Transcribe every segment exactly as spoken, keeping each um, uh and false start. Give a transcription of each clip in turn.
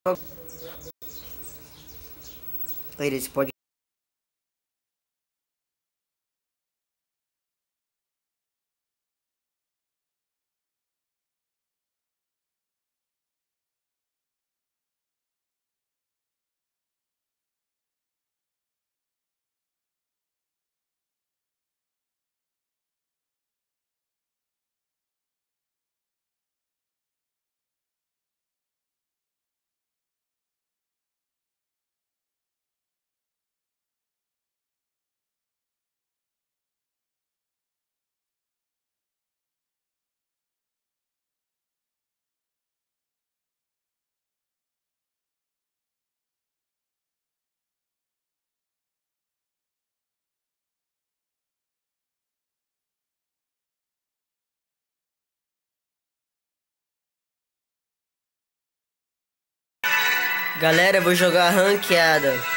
Eles pode Galera, eu vou jogar ranqueada.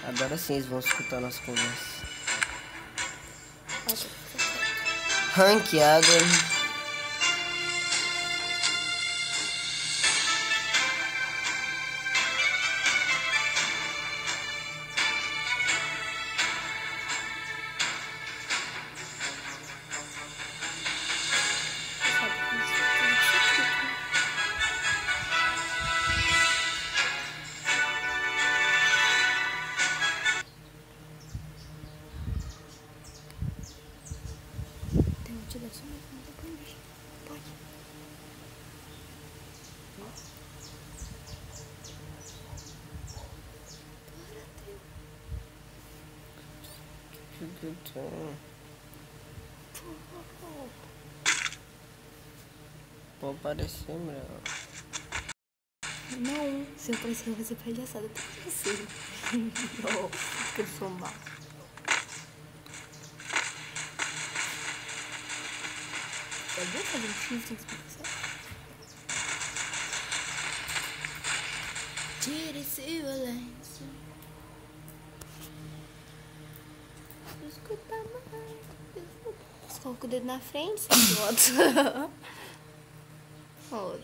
Agora sim eles vão escutar nossa conversa. Ranqueada. Pode aparecer, meu. Não, se eu aparecer, eu vou ser palhaçada pra você. Não, porque eu sou mal. Eu vou fazer um shift antes de começar. Tire silêncio. Escuta mais. Você coloca o dedo na frente, você bota. Olha.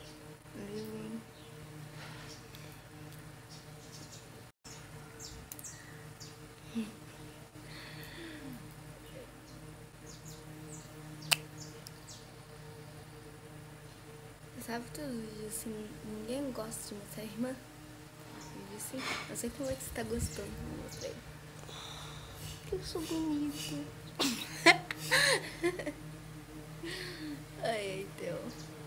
Sabe todos os vídeos assim, ninguém gosta de mostrar a irmã? Vídeo assim, eu sei como é que você tá gostando, vou mostrar aí. Eu sou bonita. Ai, então.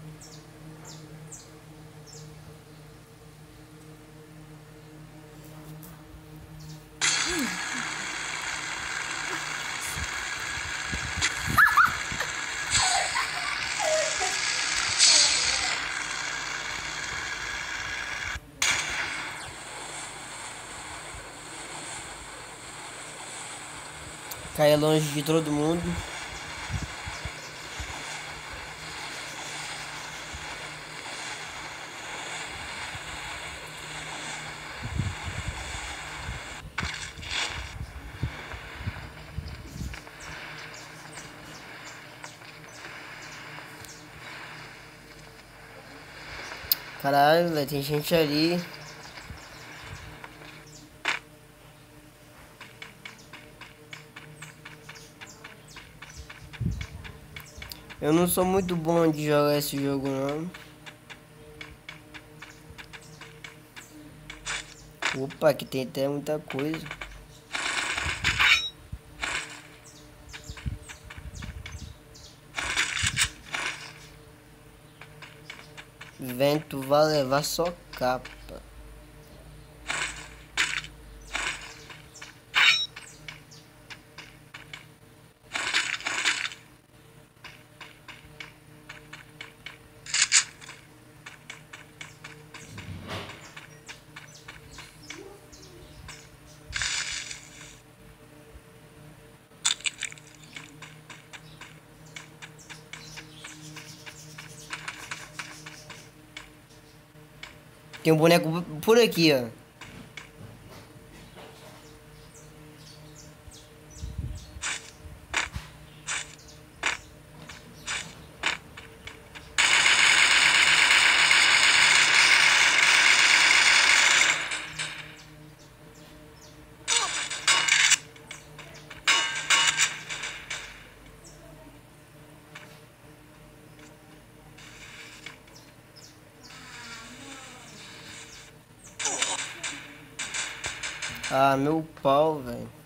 Caia longe de todo mundo. Caralho, velho, tem gente ali. Eu não sou muito bom de jogar esse jogo, não. Opa, aqui tem até muita coisa. Vento vai levar só capa. Tem um boneco por aqui, ó. Ah, meu pau, velho.